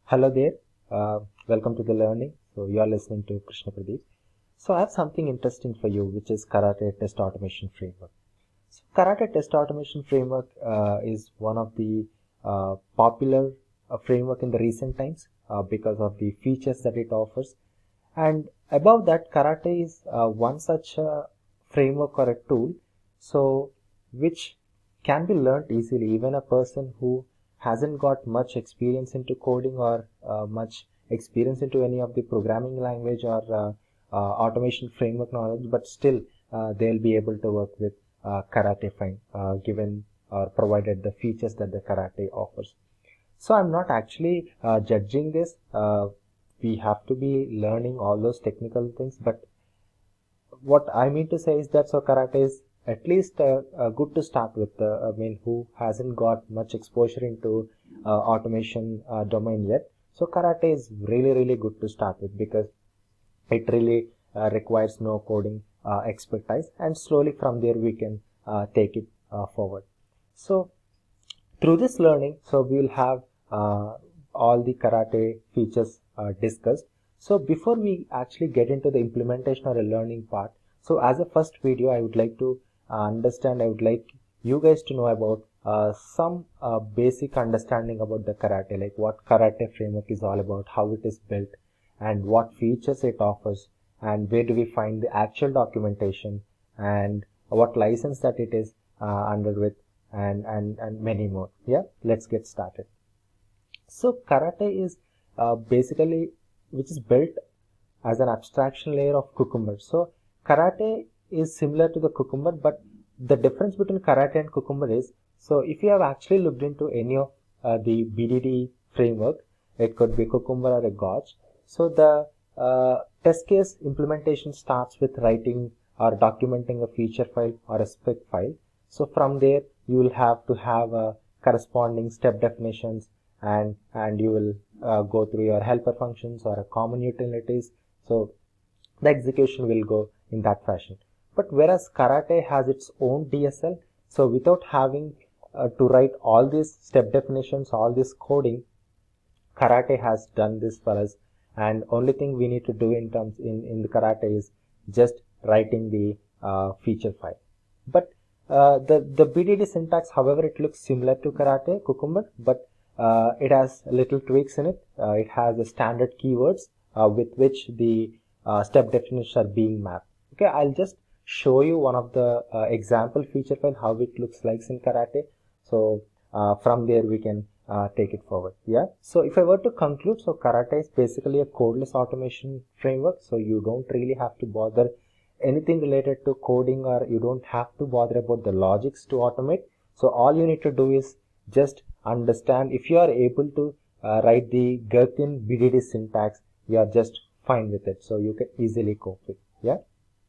Hello there. Welcome to the learning. So you are listening to Krishna Pradeep. So I have something interesting for you, which is Karate Test Automation Framework. So Karate Test Automation Framework is one of the popular framework in the recent times because of the features that it offers. And above that, Karate is one such framework or a tool, so which can be learned easily. Even a person who hasn't got much experience into coding or much experience into any of the programming language or automation framework knowledge, but still they'll be able to work with Karate fine, given or provided the features that the Karate offers. So I'm not actually judging this. We have to be learning all those technical things, but what I mean to say is that so Karate is at least good to start with. Who hasn't got much exposure into automation domain yet. So Karate is really good to start with because it really requires no coding expertise, and slowly from there we can take it forward. So through this learning, so we will have all the Karate features discussed. So before we actually get into the implementation or a learning part, so as a first video, I would like to I would like you guys to know about some basic understanding about the Karate, like what Karate framework is all about, how it is built, and what features it offers, and where do we find the actual documentation, and what license that it is under with, and many more. Yeah, let's get started. So Karate is basically which is built as an abstraction layer of Cucumber. So Karate is similar to the Cucumber, but the difference between Karate and Cucumber is, so if you have actually looked into any of the BDD framework, it could be Cucumber or a Gauch. So the test case implementation starts with writing or documenting a feature file or a spec file. So from there you will have to have corresponding step definitions, and you will go through your helper functions or a common utilities. So the execution will go in that fashion. But whereas Karate has its own DSL, so without having to write all these step definitions, all this coding, Karate has done this for us, and only thing we need to do in the Karate is just writing the feature file. But the BDD syntax, however, it looks similar to Karate Cucumber, but it has little tweaks in it. It has the standard keywords with which the step definitions are being mapped. Okay, I'll just show you one of the example feature file, how it looks like in Karate. So from there we can take it forward. Yeah. So if I were to conclude, so Karate is basically a codeless automation framework. So you don't really have to bother anything related to coding, or you don't have to bother about the logics to automate. So all you need to do is just understand. If you are able to write the Gherkin BDD syntax, you are just fine with it. So you can easily cope with. Yeah.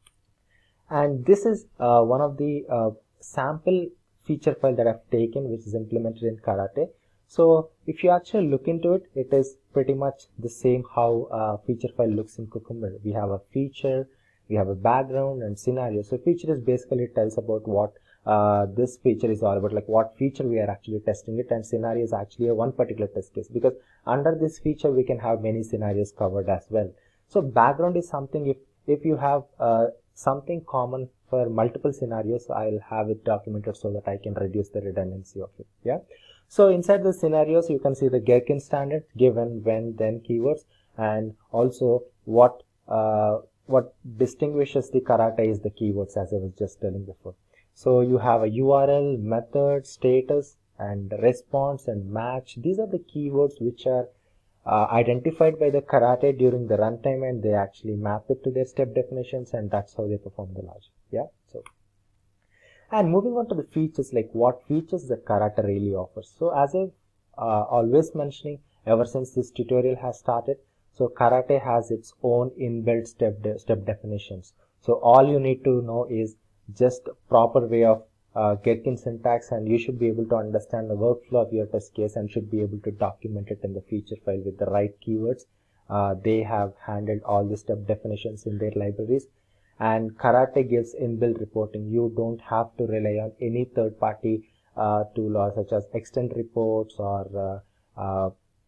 And this is one of the sample feature file that I've taken, which is implemented in Karate. So if you actually look into it, it is pretty much the same how feature file looks in Cucumber. We have a feature, we have a background and scenario. So feature is basically tells about what this feature is all about, like what feature we are actually testing it, and scenario is actually a one particular test case, because under this feature we can have many scenarios covered as well. So background is something, if you have something common for multiple scenarios, I'll have it documented so that I can reduce the redundancy of it. Yeah. So inside the scenarios, you can see the Gherkin standard, given, when, then keywords, and also what distinguishes the Karate is the keywords, as I was just telling before. So you have a URL, method, status, and response and match. These are the keywords which are identified by the Karate during the runtime, and they actually map it to their step definitions, and that's how they perform the logic. Yeah. So, and moving on to the features, like what features the Karate really offers. So as I always mentioning ever since this tutorial has started, so Karate has its own inbuilt step definitions. So all you need to know is just proper way of Gherkin syntax, and you should be able to understand the workflow of your test case, and should be able to document it in the feature file with the right keywords. They have handled all the step definitions in their libraries, and Karate gives inbuilt reporting. You don't have to rely on any third party tool, or such as extend reports or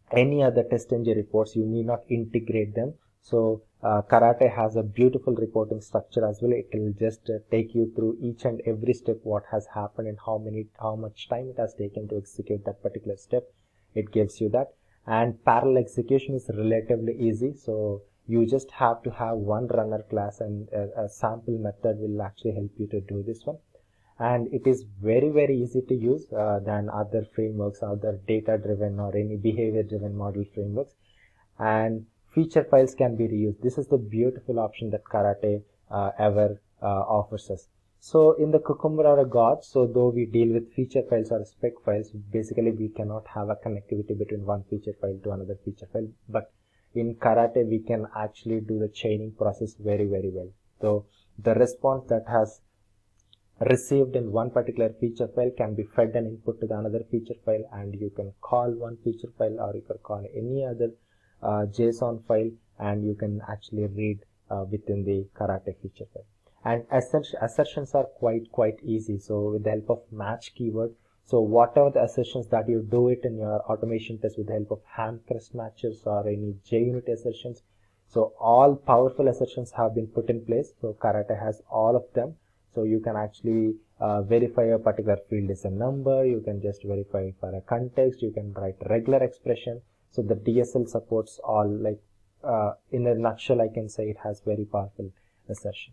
any other TestNG reports, you need not integrate them. So Karate has a beautiful reporting structure as well. It will just take you through each and every step, what has happened and how much time it has taken to execute that particular step. It gives you that. And parallel execution is relatively easy. So you just have to have one runner class, and a sample method will actually help you to do this one. And it is very easy to use than other frameworks, other data driven or any behavior driven model frameworks. And feature files can be reused. This is the beautiful option that Karate ever offers us. So in the Cucumber or a God, so though we deal with feature files or spec files, basically we cannot have a connectivity between one feature file to another feature file. But in Karate, we can actually do the chaining process very well. So the response that has received in one particular feature file can be fed and input to the another feature file, and you can call one feature file or you can call any other JSON file, and you can actually read within the Karate feature file. And assertions are quite easy. So with the help of match keyword, so whatever the assertions that you do it in your automation test with the help of ham crest matches or any JUnit assertions, so all powerful assertions have been put in place. So Karate has all of them. So you can actually verify a particular field is a number, you can just verify for a context, you can write regular expression. So the DSL supports all, like in a nutshell, I can say it has very powerful assertions.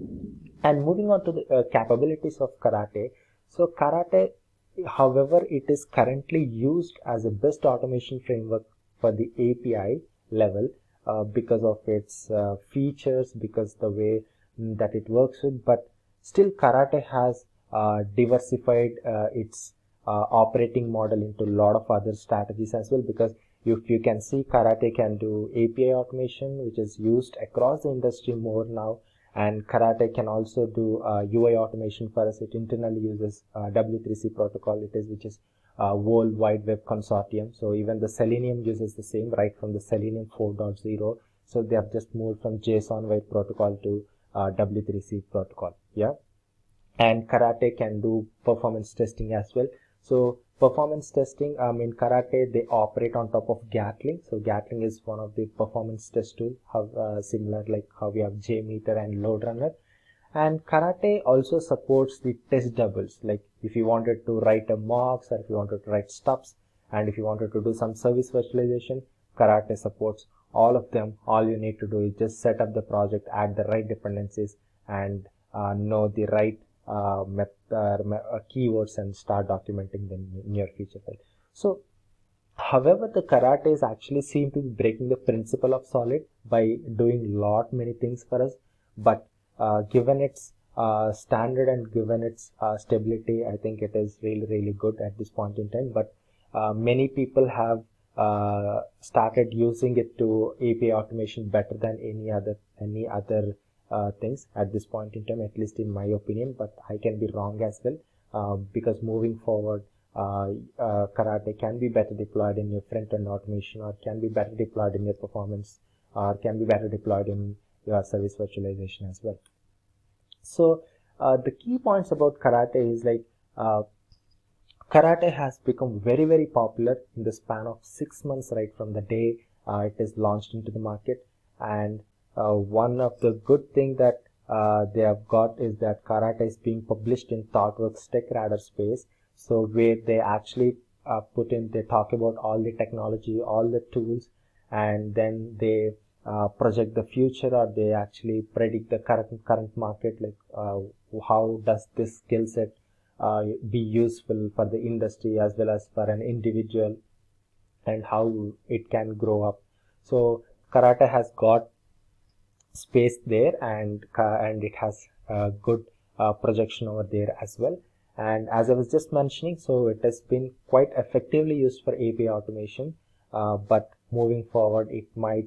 And moving on to the capabilities of Karate. So Karate, however, it is currently used as a best automation framework for the API level because of its features, because the way that it works with, but still Karate has diversified its operating model into a lot of other strategies as well, because if you can see, Karate can do API automation, which is used across the industry more now, and Karate can also do UI automation for us. It internally uses W3C protocol, which is World Wide Web Consortium. So even the Selenium uses the same, right from the Selenium 4.0. So they have just moved from JSON Web protocol to W3C protocol. Yeah. And Karate can do performance testing as well. So performance testing, in Karate, they operate on top of Gatling. So Gatling is one of the performance test tool, similar like how we have JMeter and LoadRunner. And Karate also supports the test doubles. Like if you wanted to write a mocks, or if you wanted to write stubs, and if you wanted to do some service virtualization, Karate supports all of them. All you need to do is just set up the project, add the right dependencies, and know the right keywords and start documenting them in your feature file. So however, the Karate is actually seem to be breaking the principle of Solid by doing many things for us, but given its standard and given its stability, I think it is really good at this point in time. But many people have started using it to API automation better than any other things at this point in time, at least in my opinion, but I can be wrong as well, because moving forward, Karate can be better deployed in your front-end automation, or can be better deployed in your performance, or can be better deployed in your service virtualization as well. So the key points about Karate is like Karate has become very popular in the span of 6 months, right from the day it is launched into the market. And one of the good thing that they have got is that Karate is being published in ThoughtWorks TechRadar space. So where they actually they talk about all the technology, all the tools, and then they project the future, or they actually predict the current market, like how does this skill set be useful for the industry as well as for an individual, and how it can grow up. So Karate has got space there, and it has a good projection over there as well. And as I was just mentioning, so it has been quite effectively used for API automation, but moving forward it might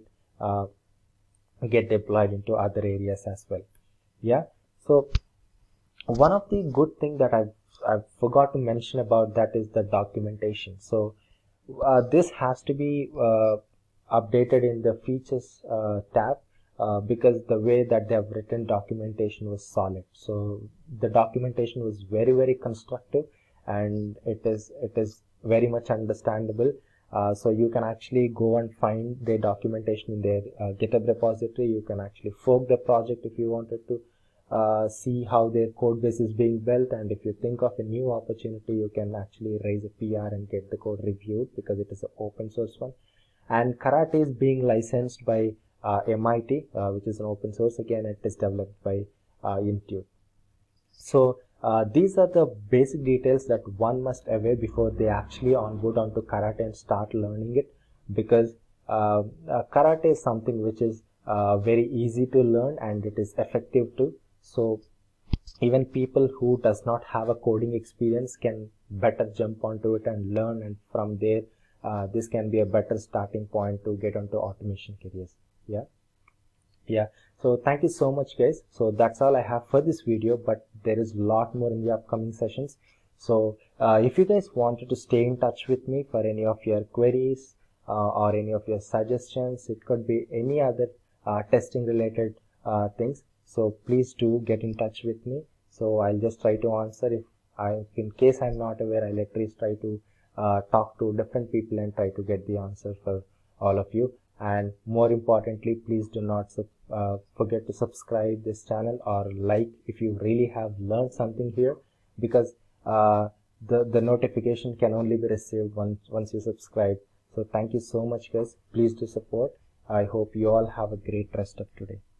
get deployed into other areas as well. Yeah. So one of the good thing that I forgot to mention about that is the documentation. So this has to be updated in the features tab, because the way that they have written documentation was solid. So the documentation was very constructive, and it is very much understandable. So you can actually go and find their documentation in their GitHub repository. You can actually fork the project if you wanted to see how their code base is being built, and if you think of a new opportunity, you can actually raise a PR and get the code reviewed because it is an open source one. And Karate is being licensed by MIT, which is an open source. Again, it is developed by Intune. So these are the basic details that one must aware before they actually onboard onto Karate and start learning it, because Karate is something which is very easy to learn and it is effective too. So even people who does not have a coding experience can better jump onto it and learn, and from there this can be a better starting point to get onto automation careers. Yeah, so thank you so much, guys. So that's all I have for this video, but there is a lot more in the upcoming sessions. So if you guys wanted to stay in touch with me for any of your queries or any of your suggestions, it could be any other testing related things, so please do get in touch with me. So I'll just try to answer. If in case I'm not aware, I'll at least try to talk to different people and try to get the answer for all of you. And more importantly, please do not forget to subscribe this channel or like if you really have learned something here, because the notification can only be received once you subscribe. So thank you so much, guys. Please do support. I hope you all have a great rest of today.